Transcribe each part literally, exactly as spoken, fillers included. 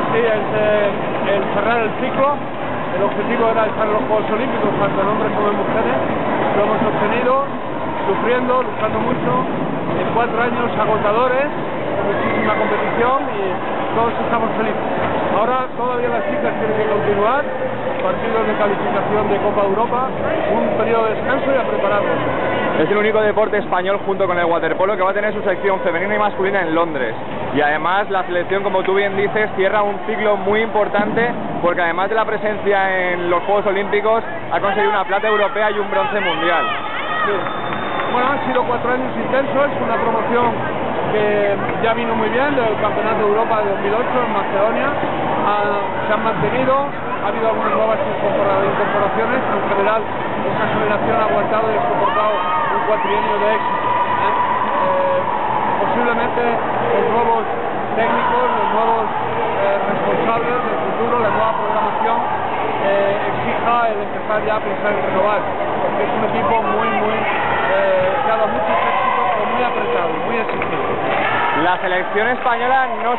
Sí, es eh, el cerrar el ciclo. El objetivo era estar en los Juegos Olímpicos, tanto en hombres como en mujeres. Lo hemos obtenido, sufriendo, luchando mucho, en cuatro años agotadores, muchísima competición y todos estamos felices. Ahora todavía las chicas tienen que continuar, partidos de calificación de Copa Europa, un periodo de descanso y a prepararlos. Es el único deporte español junto con el waterpolo que va a tener su sección femenina y masculina en Londres. Y además la selección, como tú bien dices, cierra un ciclo muy importante porque además de la presencia en los Juegos Olímpicos ha conseguido una plata europea y un bronce mundial. Sí. Bueno, han sido cuatro años intensos, una promoción que ya vino muy bien del Campeonato de Europa de dos mil ocho en Macedonia. Ha, se han mantenido, ha habido algunas nuevas incorporaciones, pero en general esta generación ha aguantado y ha soportado un cuatrienio de éxito. ¿eh? Eh, posiblemente los nuevos técnicos, los nuevos eh, responsables del futuro, la nueva programación eh, exija el empezar ya a pensar en renovar, porque es un equipo muy, muy eh, que ha dado muchos éxitos, pero muy apretado, muy exigente. La selección española no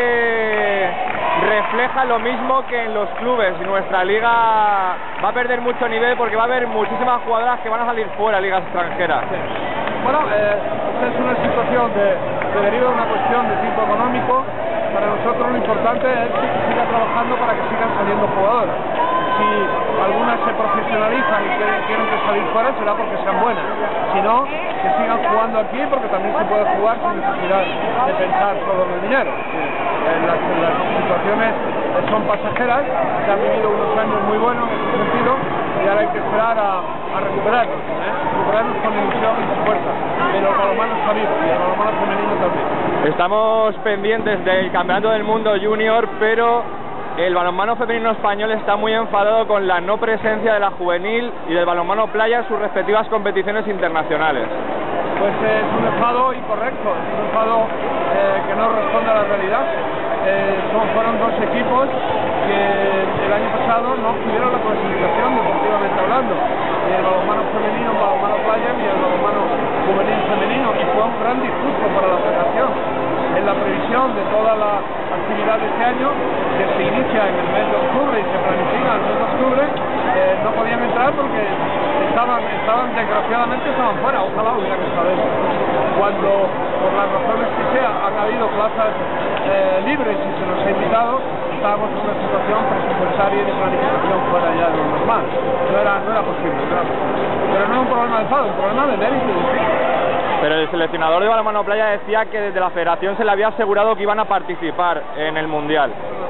se refleja lo mismo que en los clubes y nuestra liga va a perder mucho nivel porque va a haber muchísimas jugadoras que van a salir fuera, ligas extranjeras. Sí. Bueno, eh, esta es una situación de, que deriva de una cuestión de tipo económico. Para nosotros lo importante es que se siga trabajando para que sigan saliendo jugadoras. Si algunas se profesionalizan y quieren, quieren que salir fuera será porque sean buenas. Si no, que sigan jugando aquí porque también se puede jugar sin necesidad de pensar solo en el dinero. Eh, las, las situaciones son pasajeras, se han vivido unos años muy buenos en ese sentido y ahora hay que esperar a, a recuperarnos, ¿eh? recuperarnos con ilusión y con fuerza. Pero el balonmano está vivo y el balonmano femenino también. Estamos pendientes del Campeonato del Mundo Junior, pero el balonmano femenino español está muy enfadado con la no presencia de la juvenil y del balonmano playa en sus respectivas competiciones internacionales. Pues eh, es un enfado incorrecto, es un enfado eh, que no responde a la realidad. Eh, son, fueron dos equipos que el año pasado no obtuvieron la clasificación deportivamente hablando. El balonmano femenino, el balonmano playa y el balonmano juvenil femenino, y fue un gran disgusto para la federación. En la previsión de toda la actividad de este año, que se inicia en el mes de octubre y se planifica en el mes de octubre, eh, no podían entrar porque estaban, estaban desgraciadamente estaban fuera, ojalá hubieran estado dentro. Cuando, por las razones que sea, han habido plazas eh, libres y se nos ha invitado, estábamos en una situación presupuestaria y de planificación fuera ya de lo normal. No era, no era posible, no era posible. Pero no es un problema de enfado, es un problema de mérito y de sí. Pero el seleccionador de balonmano playa decía que desde la federación se le había asegurado que iban a participar en el mundial.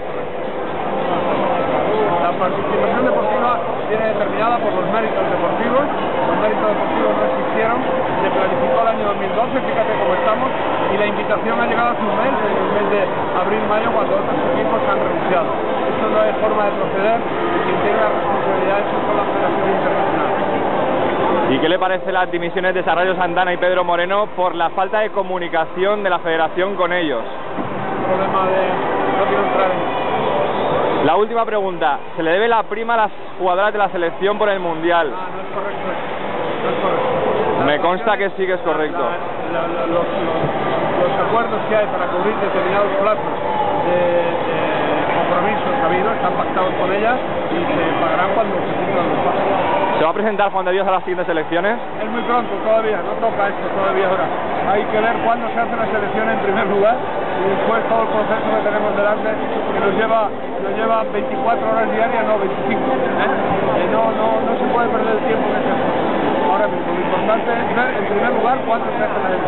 La participación deportiva viene determinada por los méritos deportivos. Los méritos deportivos no existieron. Se planificó el año dos mil doce, fíjate cómo estamos, y la invitación ha llegado hace un mes, en el mes de abril-mayo, cuando otros equipos han renunciado. Esto no es forma de proceder, y quien tiene la responsabilidad eso son las federaciones internacionales. ¿Y qué le parece las dimisiones de Sarrayo Santana y Pedro Moreno por la falta de comunicación de la federación con ellos? El problema de... no quiero entrar en... La última pregunta, ¿se le debe la prima a las jugadoras de la selección por el mundial? Ah, no es correcto eso. No es correcto. Me consta que sí que es correcto. La, la, la, los, los, los acuerdos que hay para cubrir determinados plazos de, de compromisos habidos están pactados con ellas y se pagarán cuando se cumplan los plazos. ¿Se va a presentar Juan de Dios a las siguientes elecciones? Es muy pronto todavía, no toca esto todavía ahora. Hay que ver cuándo se hace la selección en primer lugar y después todo el proceso que tenemos delante, que nos lleva, nos lleva veinticuatro horas diarias, no veinticinco. ¿eh? Eh, no, no, no se puede perder el tiempo en ese aspecto. Ahora mismo, lo importante es ver en primer lugar cuándo se hace la